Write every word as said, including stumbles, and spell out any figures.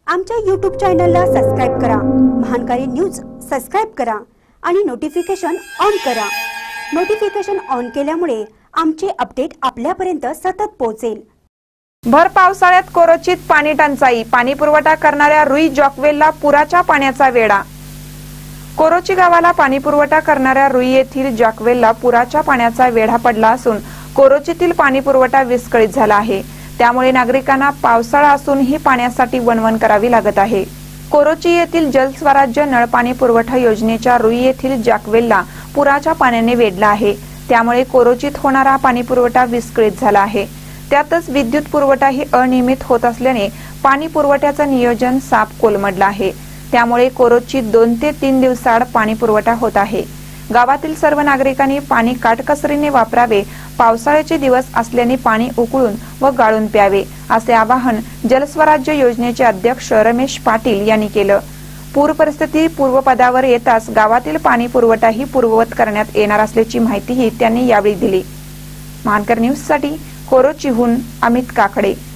आमच्या यूट्यूब चॅनलला सबस्क्राइब करा, महानकारी न्यूज सबस्क्राइब करा आणि नोटिफिकेशन ऑन करा। नोटिफिकेशन ऑन केल्यामुळे आमचे अपडेट आपल्यापर्यंत सतत पोहोचेल। भर पावसाळ्यात कोरोचीत पाणी टंचाई, पाणी पुरवठा करणाऱ्या रुई जॉकवेलला पुराच्या पाण्याचा वेढा। कोरोची गावाला पाणी पुरवठा करणाऱ्या रुई येथील जॉकवेलला पुराच्या पाण्याचा वेढा पडला असून कोरोचीतील पाणी पुरवठा विस्कळीत झाला आहे। त्यामुळे नागरिकांना पावसाळा असूनही पाण्यासाठी वणवण करावी लागत आहे। कोरोची येथील जलस्वराज्य नळ पाणी पुरवठा योजनेच्या रुई येथील जॉकवेलला पुराच्या पाण्याने वेढला आहे। त्यामुळे कोरोचीत होणारा पाणी पुरवठा विस्कळीत झाला आहे। त्यातच विद्युत पुरवठाही अनियमित होत असल्याने पाणी पुरवठ्याचं नियोजन साप कोलमडलं आहे। त्यामुळे कोरोचीत दोन ते तीन दिवसाआड पाणी पुरवठा होत आहे। गावातील सर्व नागरिकांनी पाणी काटकसरीने वापरावे, पावसाळ्याचे दिवस असल्याने पाणी उकळून व गाळून प्यावे असे आवाहन जलस्वराज्य योजनेचे अध्यक्ष रमेश पाटील यांनी केलं। पूर परिस्थिती पूर्वपदावर येताच गावातील पाणी पुरवठाही पूर्ववत करण्यात येणार असल्याची माहितीही त्यांनी यावेळी दिली। महानकर न्यूज साठी कोरोचीहून अमित काकडे।